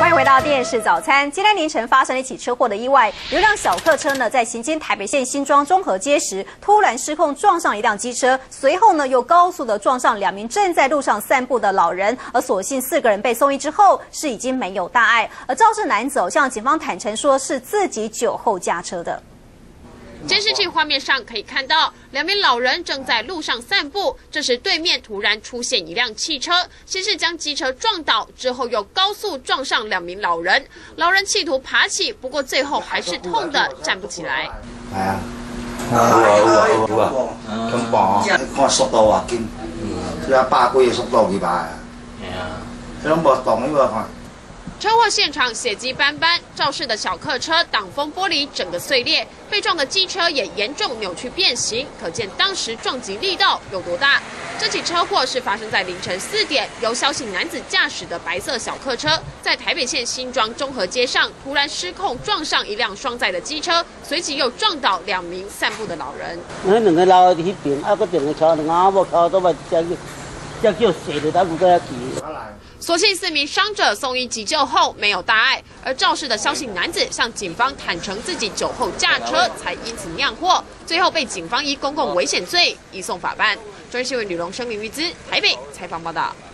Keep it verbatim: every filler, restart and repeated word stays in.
欢迎回到电视早餐。今天凌晨发生了一起车祸的意外，有一辆小客车呢在行经台北县新庄中和街时，突然失控撞上一辆机车，随后呢又高速的撞上两名正在路上散步的老人，而所幸四个人被送医之后是已经没有大碍。而肇事男子哦向警方坦诚说是自己酒后驾车的。 监视器画面上可以看到，两名老人正在路上散步。这时，对面突然出现一辆汽车，先是将机车撞倒，之后又高速撞上两名老人。老人企图爬起，不过最後還是痛得站不起來。 係啊，有啊有啊有啊，咁磅，看速度啊見，有一百幾嘅速度幾百啊。係啊，你諗冇動呢個看。 车祸现场血迹斑斑，肇事的小客车挡风玻璃整个碎裂，被撞的机车也严重扭曲变形，可见当时撞击力道有多大。这起车祸是发生在凌晨四点，由萧姓男子驾驶的白色小客车，在台北县新庄中和街上突然失控撞上一辆双载的机车，随即又撞倒两名散步的老人。 那两个老在那边，啊，个两个车，两个阿伯车都把这个这叫谁的？他不在骑。 所幸四名伤者送医急救后没有大碍，而肇事的萧姓男子向警方坦诚自己酒后驾车，才因此酿祸，最后被警方以公共危险罪移送法办。中央新闻吕龙生、林玉姿台北采访报道。